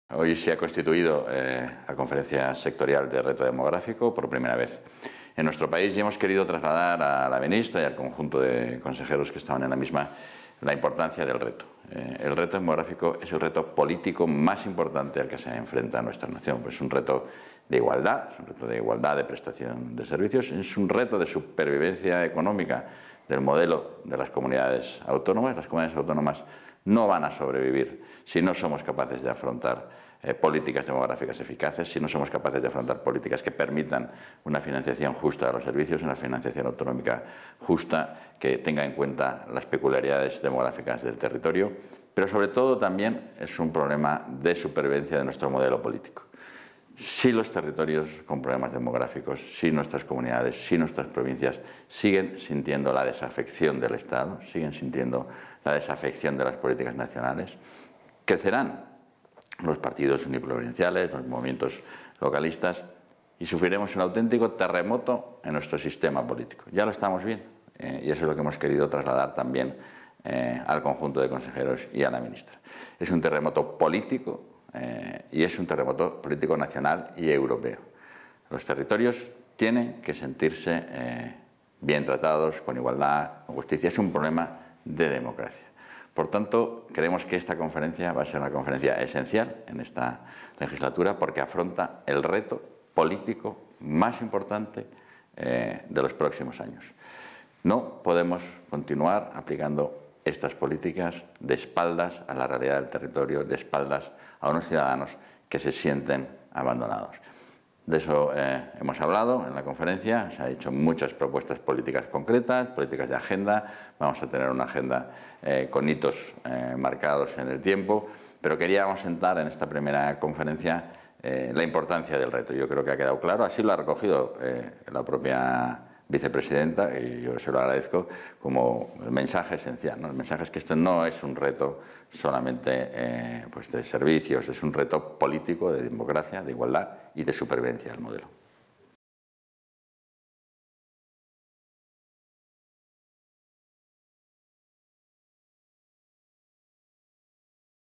Hoy se ha constituido la Conferencia Sectorial de Reto Demográfico por primera vez en nuestro país y hemos querido trasladar a la ministra y al conjunto de consejeros que estaban en la misma la importancia del reto. El reto demográfico es el reto político más importante al que se enfrenta nuestra nación. Pues es un reto de igualdad, es un reto de igualdad de prestación de servicios, es un reto de supervivencia económica del modelo de las comunidades autónomas. Las comunidades autónomas no van a sobrevivir si no somos capaces de afrontar políticas demográficas eficaces, si no somos capaces de afrontar políticas que permitan una financiación justa de los servicios, una financiación autonómica justa que tenga en cuenta las peculiaridades demográficas del territorio, pero sobre todo también es un problema de supervivencia de nuestro modelo político. Si los territorios con problemas demográficos, si nuestras comunidades, si nuestras provincias siguen sintiendo la desafección del Estado, siguen sintiendo la desafección de las políticas nacionales, crecerán los partidos uniprovinciales, los movimientos localistas y sufriremos un auténtico terremoto en nuestro sistema político. Ya lo estamos viendo y eso es lo que hemos querido trasladar también al conjunto de consejeros y a la ministra. Es un terremoto político y es un terremoto político nacional y europeo. Los territorios tienen que sentirse bien tratados, con igualdad, con justicia. Es un problema de democracia. Por tanto, creemos que esta conferencia va a ser una conferencia esencial en esta legislatura porque afronta el reto político más importante de los próximos años. No podemos continuar aplicando estas políticas de espaldas a la realidad del territorio, de espaldas a unos ciudadanos que se sienten abandonados. De eso hemos hablado en la conferencia, se han hecho muchas propuestas políticas concretas, políticas de agenda, vamos a tener una agenda con hitos marcados en el tiempo, pero queríamos sentar en esta primera conferencia la importancia del reto. Yo creo que ha quedado claro, así lo ha recogido la propia vicepresidenta y yo se lo agradezco como el mensaje esencial, ¿no? El mensaje es que esto no es un reto solamente pues de servicios, es un reto político, de democracia, de igualdad y de supervivencia del modelo.